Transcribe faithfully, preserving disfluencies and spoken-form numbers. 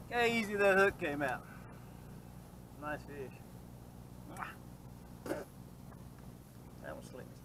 How easy that hook came out. Nice fish. That was slick.